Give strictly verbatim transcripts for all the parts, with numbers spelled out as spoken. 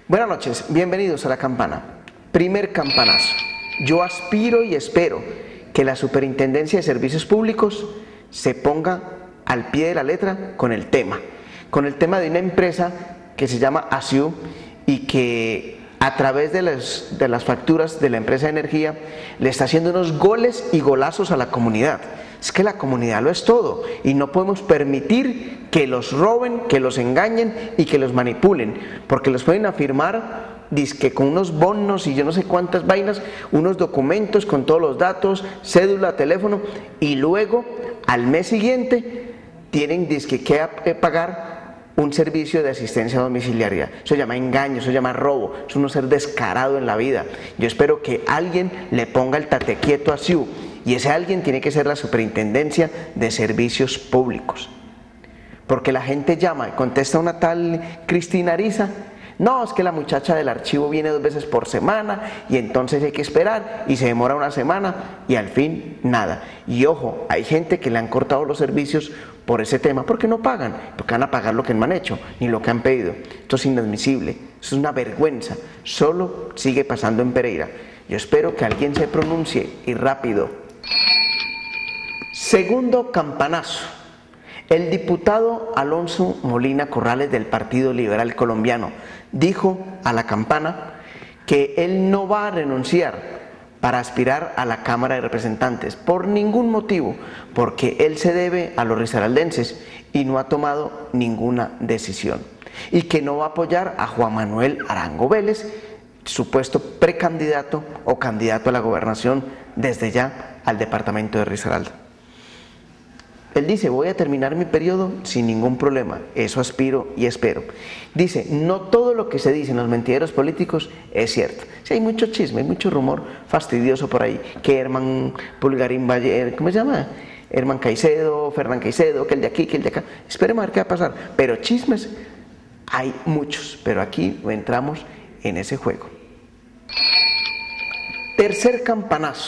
Buenas noches, bienvenidos a La Campana. Primer campanazo. Yo aspiro y espero que la Superintendencia de Servicios Públicos se ponga al pie de la letra con el tema, con el tema de una empresa que se llama ASIU y que a través de las, de las facturas de la empresa de energía le está haciendo unos goles y golazos a la comunidad. Es que la comunidad lo es todo y no podemos permitir que los roben, que los engañen y que los manipulen, porque los pueden afirmar dizque con unos bonos y yo no sé cuántas vainas, unos documentos con todos los datos, cédula, teléfono, y luego al mes siguiente tienen dizque que pagar un servicio de asistencia domiciliaria. Eso se llama engaño, eso se llama robo, es uno ser descarado en la vida. Yo espero que alguien le ponga el tate quieto a ASIU, y ese alguien tiene que ser la Superintendencia de Servicios Públicos. Porque la gente llama y contesta una tal Cristina Ariza, no, es que la muchacha del archivo viene dos veces por semana y entonces hay que esperar y se demora una semana y al fin nada. Y ojo, hay gente que le han cortado los servicios por ese tema porque no pagan, porque van a pagar lo que no han hecho ni lo que han pedido. Esto es inadmisible, esto es una vergüenza, solo sigue pasando en Pereira. Yo espero que alguien se pronuncie y rápido. Segundo campanazo. El diputado Alonso Molina Corrales del Partido Liberal Colombiano dijo a La Campana que él no va a renunciar para aspirar a la Cámara de Representantes por ningún motivo, porque él se debe a los risaraldenses y no ha tomado ninguna decisión, y que no va a apoyar a Juan Manuel Arango Vélez, supuesto precandidato o candidato a la gobernación desde ya al departamento de Risaralda. Él dice, voy a terminar mi periodo sin ningún problema, eso aspiro y espero. Dice, no todo lo que se dice en los mentideros políticos es cierto. Sí, hay mucho chisme, hay mucho rumor fastidioso por ahí, que Herman Pulgarín Valle, ¿cómo se llama? Herman Caicedo, Fernán Caicedo, que el de aquí, que el de acá. Esperemos a ver qué va a pasar. Pero chismes hay muchos, pero aquí entramos en ese juego. Tercer campanazo.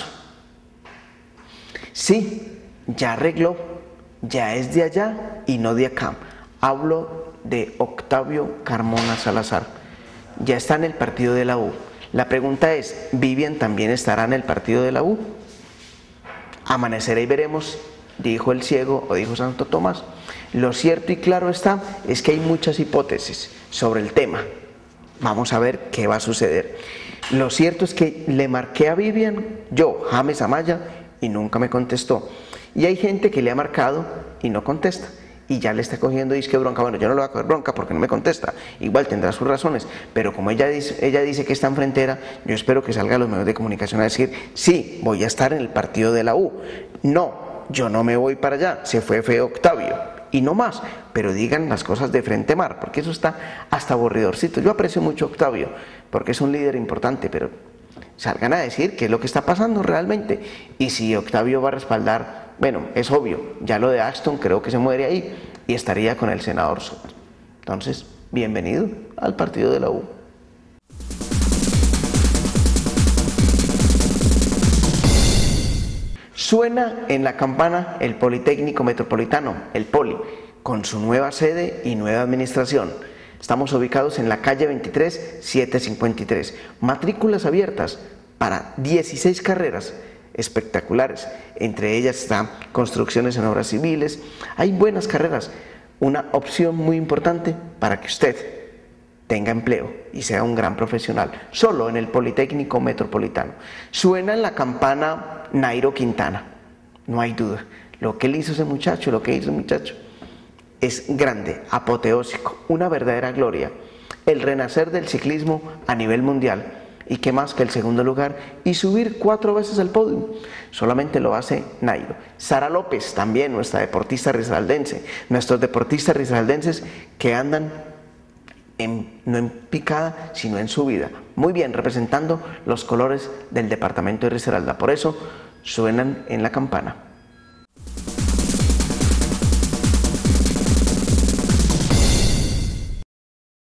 Sí, ya arregló. Ya es de allá y no de acá. Hablo de Octavio Carmona Salazar. Ya está en el partido de la U. La pregunta es, ¿Vivian también estará en el partido de la U? Amanecerá y veremos, dijo el ciego o dijo Santo Tomás. Lo cierto y claro está es que hay muchas hipótesis sobre el tema. Vamos a ver qué va a suceder. Lo cierto es que le marqué a Vivian, yo, James Amaya, y nunca me contestó. Y hay gente que le ha marcado y no contesta, y ya le está cogiendo disque bronca. Bueno, yo no le voy a coger bronca porque no me contesta, igual tendrá sus razones, pero como ella dice, ella dice que está en frontera, yo espero que salga a los medios de comunicación a decir, sí, voy a estar en el partido de la U. No, yo no me voy para allá, se fue feo Octavio, y no más, pero digan las cosas de frente mar, porque eso está hasta aburridorcito. Yo aprecio mucho a Octavio, porque es un líder importante, pero salgan a decir qué es lo que está pasando realmente, y si Octavio va a respaldar. Bueno, es obvio, ya lo de Axton creo que se muere ahí y estaría con el senador Soto. Entonces, bienvenido al partido de la U. Suena en La Campana el Politécnico Metropolitano, el Poli, con su nueva sede y nueva administración. Estamos ubicados en la calle veintitrés, setecientos cincuenta y tres. Matrículas abiertas para dieciséis carreras espectaculares, entre ellas están construcciones en obras civiles. Hay buenas carreras, una opción muy importante para que usted tenga empleo y sea un gran profesional, solo en el Politécnico Metropolitano. Suena en La Campana Nairo Quintana, no hay duda, lo que él hizo ese muchacho, lo que hizo ese muchacho es grande, apoteósico, una verdadera gloria, el renacer del ciclismo a nivel mundial. Y qué más que el segundo lugar y subir cuatro veces al podio. Solamente lo hace Nairo. Sara López, también nuestra deportista risaraldense. Nuestros deportistas risaraldenses que andan en, no en picada, sino en subida. Muy bien, representando los colores del departamento de Risaralda. Por eso suenan en La Campana.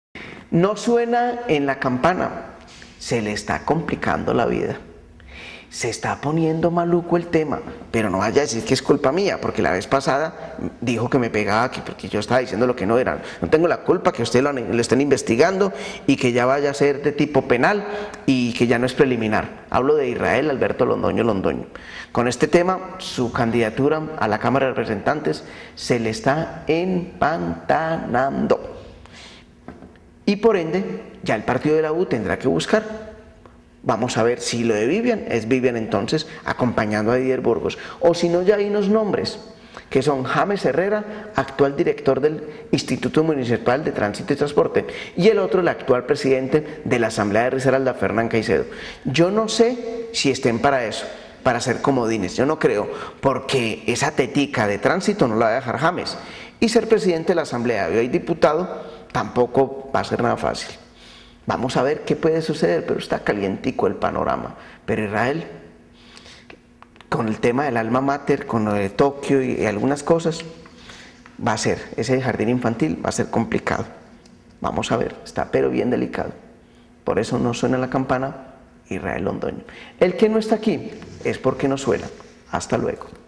No suena en La Campana. Se le está complicando la vida. Se está poniendo maluco el tema, pero no vaya a decir que es culpa mía, porque la vez pasada dijo que me pegaba aquí porque yo estaba diciendo lo que no era. No tengo la culpa que usted lo, lo estén investigando y que ya vaya a ser de tipo penal y que ya no es preliminar. Hablo de Israel Alberto Londoño Londoño. Con este tema, su candidatura a la Cámara de Representantes se le está empantanando. Y por ende, ya el partido de la U tendrá que buscar. Vamos a ver si lo de Vivian es Vivian entonces acompañando a Didier Burgos, o si no ya hay unos nombres que son James Herrera, actual director del Instituto Municipal de Tránsito y Transporte, y el otro el actual presidente de la Asamblea de Risaralda, Fernán Caicedo. Yo no sé si estén para eso, para ser comodines, yo no creo, porque esa tetica de tránsito no la va a dejar James, y ser presidente de la Asamblea y diputado tampoco va a ser nada fácil. Vamos a ver qué puede suceder, pero está calientico el panorama. Pero Israel, con el tema del alma mater, con lo de Tokio y algunas cosas, va a ser, ese jardín infantil va a ser complicado. Vamos a ver, está pero bien delicado. Por eso no suena la campana Israel Londoño. El que no está aquí es porque no suena. Hasta luego.